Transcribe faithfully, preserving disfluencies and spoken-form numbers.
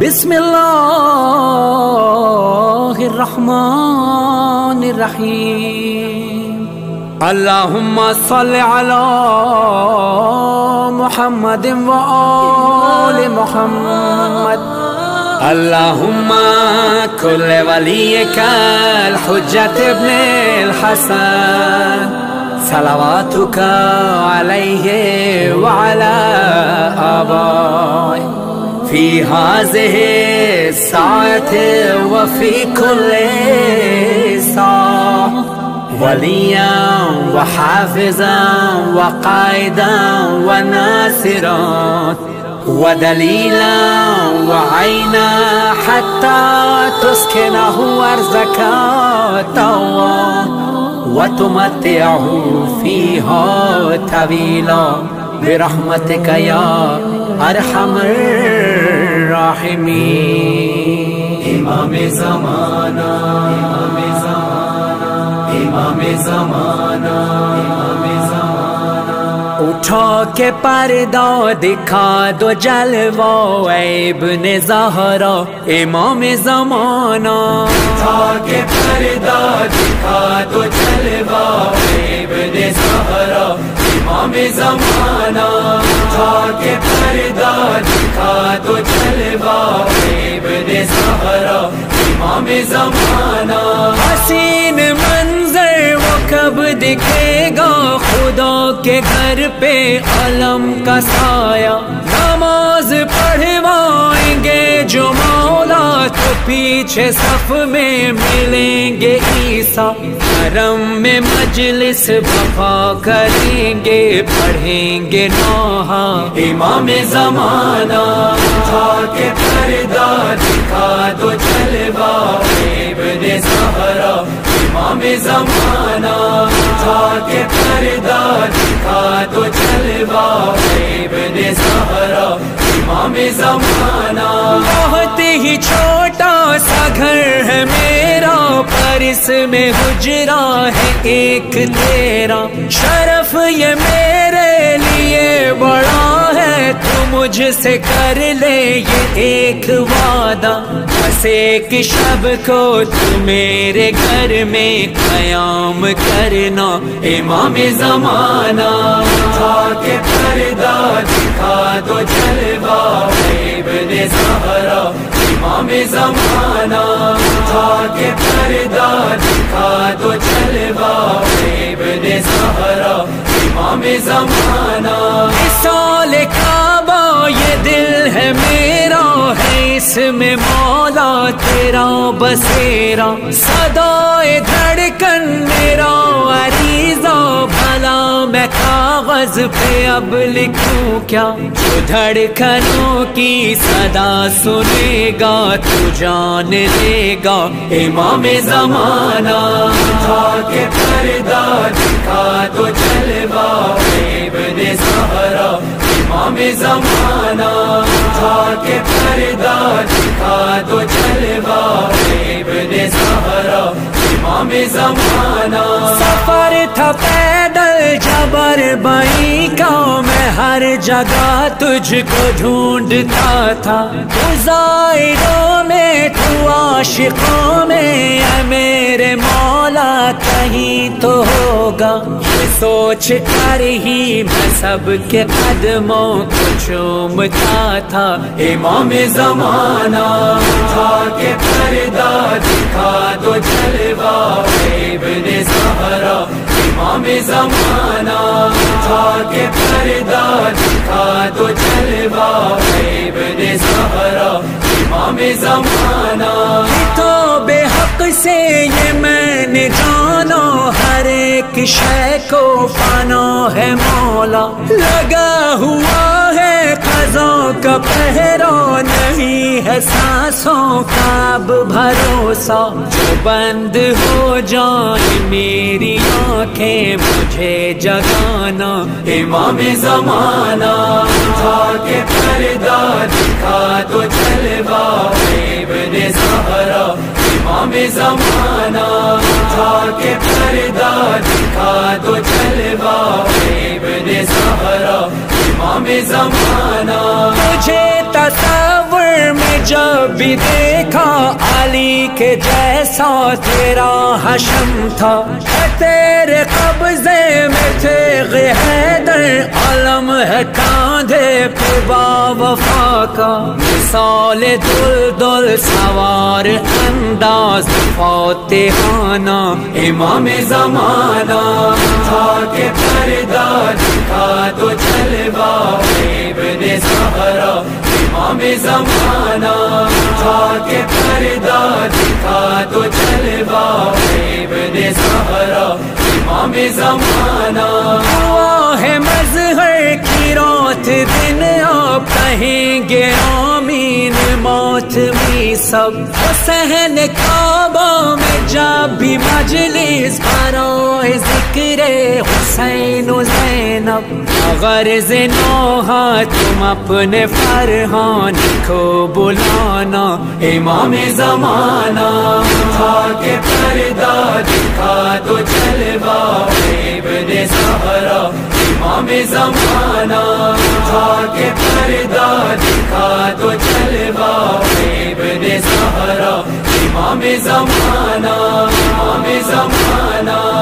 بسم اللہ الرحمن الرحیم اللہم صل علی محمد و آل محمد اللہم کل ولیک الحجت ابن الحسن صلواتک علیہ وعلی آبائه فی هذه الساعة وفي كل ساعة وليا وحافظا وقائدا وناصرا ودليلا وعينا حتى تسكنه أرضك طوعا وتمتعه فيها طويلا برحمتك يا ارحم الراحمین۔ امام زمانہ امام زمانہ امام زمانہ امام زمانہ اٹھا کے پردہ دکھا دو جلوہ اے ابن زہرا امام زمانہ اٹھا کے پردہ دکھا دو جلوہ اے ابن زہرا امام زمانہ اٹھا کے پردہ دکھا دو جلوہ ابن زہرا امام زمانہ حسین منظر وہ کب دکھے گا خدا کے گھر پہ علم کا سایہ نماز پڑھوائیں گے جو مولا تو پیچھے صف میں ملیں گے عیسیٰ حرم میں مجلس بپا کریں گے پڑھیں گے نوحہ امام زمانہ اٹھا کے پردہ دکھا دو جلوہ ابن زہرا امام زمانہ اٹھا کے پردہ دکھا دو جلوہ ابن زہرا امام زمانہ بہت ہی چھوٹا سا گھر ہے میرا پر اس میں حجرہ ہے ایک تیرا شرف یہ میرے لیے بڑا ہے تو مجھ سے کر لے یہ ایک وعدہ بس ایک شب کو تو میرے گھر میں قیام کرنا امام زمانہ اٹھا کے پردہ دکھا دو جلوہ ابن زہرا امام زمانہ اٹھا کے پردہ دکھا دو جلوہ ابن زہرا امام زمانہ مثال کعبہ یہ دل ہے میرا ہے اس میں مولا تیرا بسیرا صدائے دھڑکن میرا عریضہ بھلا میں کاغذ پہ اب لکھوں کیا جو دھڑکنوں کی صدا سنے گا تو جان لے گا امام زمانہ اٹھا کے پردہ دکھا دو جلوہ ابن زہرا امام زمانہ اٹھا کے پردہ دکھا دو جلوہ ابن زہرا امام زمانہ سفر تھا پیدل جبر بائی کا میں ہر جگہ تجھ کو ڈھونڈتا تھا تو زائروں میں تو عاشقوں میں اے میرے مولا کہیں تو ہوگا یہ سوچ کر ہی میں سب کے قدموں کو چومتا تھا امام زمانہ اٹھا کے پردہ دکھا دو جلوہ ابن زہرا امام زمانہ اٹھا کے پردہ دکھا دو جلوہ ابن زہرا امام زمانہ تو بے حق سے یہ میں نے جانا ہر ایک شے کو فنا ہے مولا لگا ہوا ہے قضا کا پہرا نہیں ہے سانسوں کا اب بھروسہ جو بند ہو جائیں میری آنکھیں مجھے جگانا امام زمانہ اٹھا کے پردہ دکھا دو جلوہ ابن زہرا امام زمانہ اٹھا کے پردہ دکھا دو جلوہ ابن زہرا امام زمانہ تجھے تصور میں جب بھی دیکھا علی کے جیسا تیرا حشم تھا، تیرے قبضے میں تیغ حیدر، علم ہے کاندھے پہ با وفا کا، مثال دل دل سوار انداز فاتحانہ، امام زمانہ تھا کہ پردہ دکھا تو جلوہ ابن زہرا، امام زمانہ تھا کہ پردہ دکھا تو جلوہ ابن زہرا، امام زمانہ ہوا ہے مظہر کی رات دن، آپ کہیں گے آمین ماتمی سب، حسین کعبہ میں جب بھی مجلس برائے ذکر حسین و زینب، غرض نوحہ تم اپنے فرحان کو بلانا، امام زمانہ تھا کہ پردہ دکھا تو جلوہ ابن زہرا، امام زمانہ تھا کہ پردہ دکھا تو جلوہ ابن زہرا، امام زمانہ، امام زمانہ۔